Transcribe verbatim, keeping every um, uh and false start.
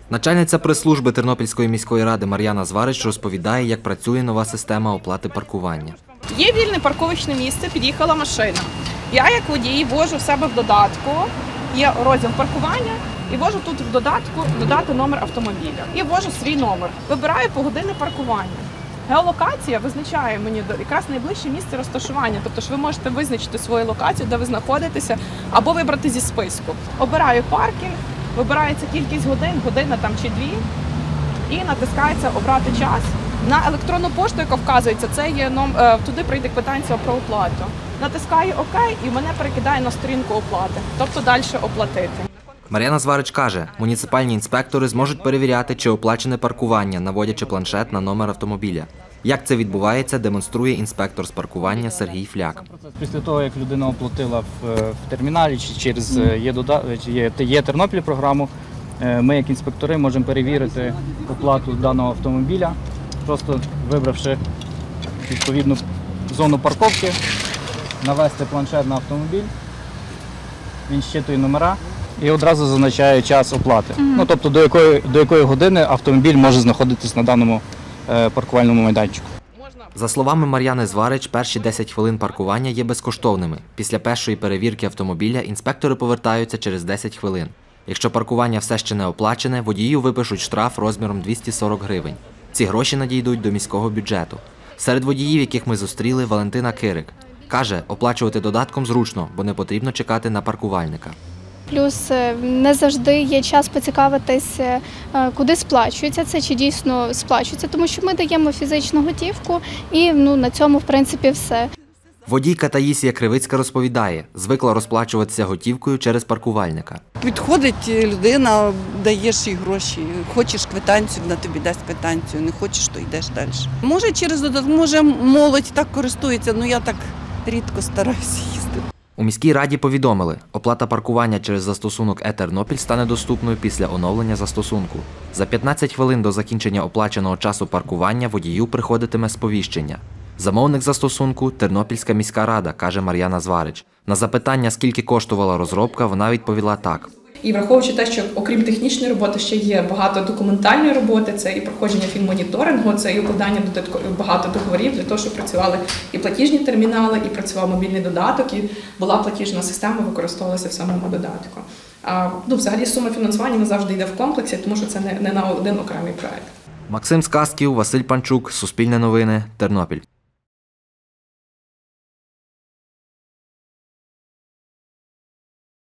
Начальниця прес-служби Тернопільської міської ради Мар'яна Зварич розповідає, як працює нова система оплати паркування. Є вільне парковочне місце, під'їхала машина. Я, як водій, ввожу в себе в додатку, є розділ паркування, і ввожу тут в додатку додати номер автомобіля. І ввожу свій номер. Вибираю погодинне паркування. Геолокація визначає мені якраз найближче місце розташування, тобто ж ви можете визначити свою локацію, де ви знаходитеся, або вибрати зі списку. Обираю паркінг, вибирається кількість годин, година там чи дві, і натискається «Обрати час». На електронну пошту, яка вказується, це є ном... туди прийде квитанція про оплату. Натискаю «Ок» і мене перекидає на сторінку оплати, тобто далі оплатити. Мар'яна Зварич каже, муніципальні інспектори зможуть перевіряти, чи оплачене паркування, наводячи планшет на номер автомобіля. Як це відбувається, демонструє інспектор з паркування Сергій Фляк. Після того, як людина оплатила в, в терміналі чи через є, є, є Тернопіль програму, ми як інспектори можемо перевірити оплату даного автомобіля, просто вибравши відповідну зону парковки, навести планшет на автомобіль, він щитує номера і одразу зазначає час оплати. Mm-hmm. Ну, тобто до якої, до якої години автомобіль може знаходитись на даному е, паркувальному майданчику. За словами Мар'яни Зварич, перші десять хвилин паркування є безкоштовними. Після першої перевірки автомобіля інспектори повертаються через десять хвилин. Якщо паркування все ще не оплачене, водію випишуть штраф розміром двісті сорок гривень. Ці гроші надійдуть до міського бюджету. Серед водіїв, яких ми зустріли, Валентина Кирик. Каже, оплачувати додатком зручно, бо не потрібно чекати на паркувальника. Плюс не завжди є час поцікавитись, куди сплачується це, чи дійсно сплачується, тому що ми даємо фізичну готівку і ну, на цьому, в принципі, все. Водійка Таїсія Кривицька розповідає, звикла розплачуватися готівкою через паркувальника. Підходить людина, даєш їй гроші, хочеш квитанцію, вона тобі дасть квитанцію, не хочеш, то йдеш далі. Може через додаток, може молодь так користується, але я так рідко стараюся їздити. У міській раді повідомили, оплата паркування через застосунок «Е-Тернопіль» стане доступною після оновлення застосунку. За п'ятнадцять хвилин до закінчення оплаченого часу паркування водію приходитиме сповіщення. Замовник застосунку – Тернопільська міська рада, каже Мар'яна Зварич. На запитання, скільки коштувала розробка, вона відповіла так. І враховуючи те, що окрім технічної роботи ще є багато документальної роботи, це і проходження фінмоніторингу, це і укладання багато договорів для того, щоб працювали і платіжні термінали, і працював мобільний додаток, і була платіжна система, використовувалася в самому додатку. А, ну, взагалі сума фінансування завжди йде в комплексі, тому що це не, не на один окремий проект. Максим Сказків, Василь Панчук, Суспільне новини, Тернопіль.